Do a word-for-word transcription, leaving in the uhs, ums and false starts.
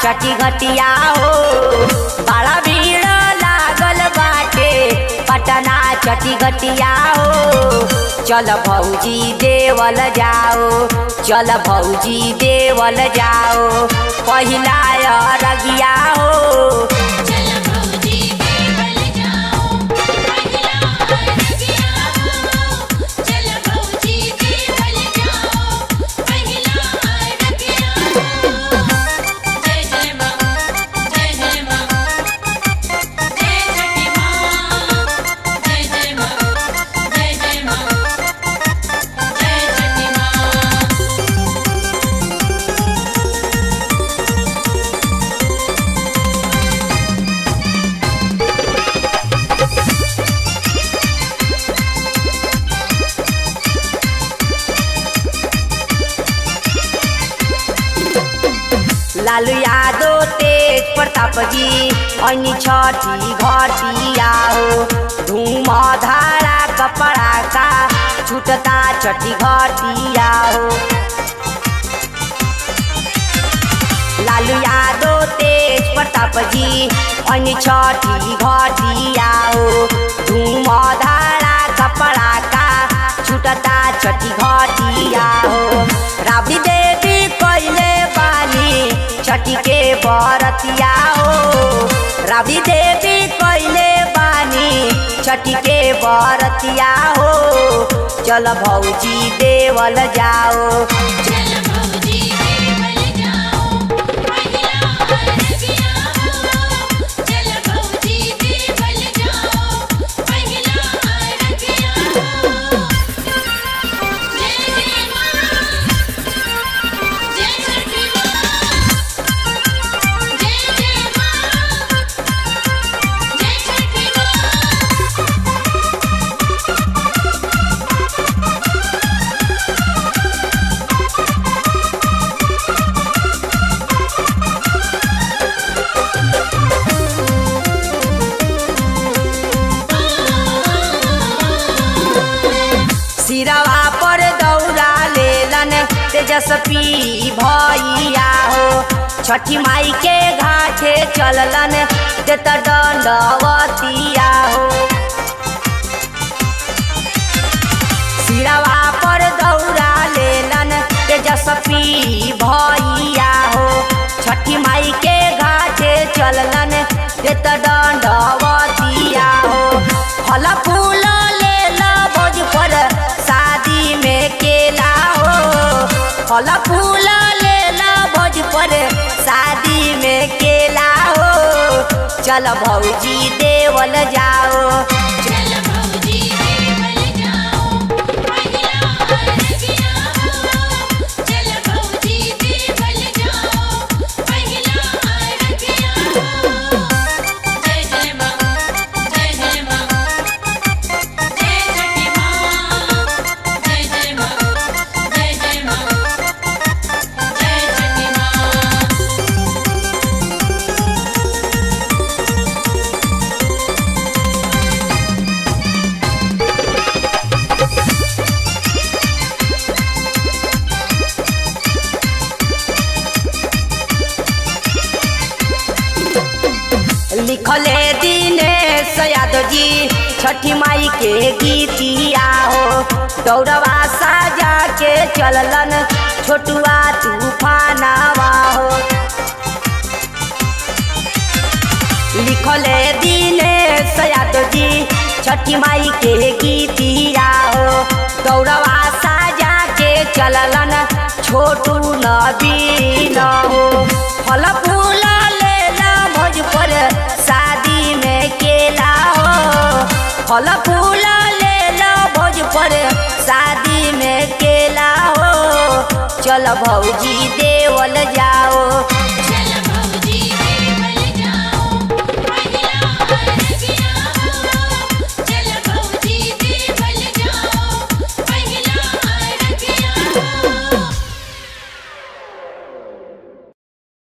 छठी घटिया हो बड़ा भीड़ लागल बाटे पटना छठी घटिया हो। चल भौजी देवल जाओ चल भौजी देवल जाओ पहिला अरगिया हो। लालू यादव तेज प्रताप जी अनि छठी घटिया हो धूम धारा कपड़ा का छूटता छठी घटिया हो। लालू यादव तेज प्रताप जी अनि छठी घटिया हो धूम धारा कपड़ा का छूटता छठी घटिया हो। राबड़ी देवी कैले बानी छठी के बरतिया हो राबड़ी देवी कैले बानी छठी के बरतिया हो। चल भौजी देवल जाओ चल भौजी देवल जाओ पहिला अरगिया हो चल भौजी देवल जाओ पहिला अरगिया हो। जय जय मां जय छठी मां जय जय मां जय छठी सिरवा पर दौड़ा लेलन तेजस्वी भैया हो छठी माई के घाटे चललन देत दंडवतिया हो। सिरवा पर दौड़ा लेलन तेजस्वी भैया हो छठी माई के घाटे चललन देत दंडवतिया हो। फल फूल लेला भोज पर शादी में केला हो फल फूल लेला भोज पर शादी में केला हो। चल भौजी देवल जाओ चल भौजी देवल जाओ पहिला अरगिया हो चल भौजी देवल जाओ पहिला अरगिया हो। जय जय मां जय जय मां जय छठी मां जय जय मां जय जय मां जय छठी मां। लिखले दिनेश यादव जी छठी माई के गीतिया हो दौड़वा साजा के चललन छोटुआ तूफानावा हो। लिखले दिनेश यादव जी छठी माई के गीतिया हो दौड़वा साजा के चललन छोटू नबीन हो। फल फूल लेला भोज पर शादी में केला हो फल फूल लेला भोज पर शादी में केला हो। चल भौजी देवल जाओ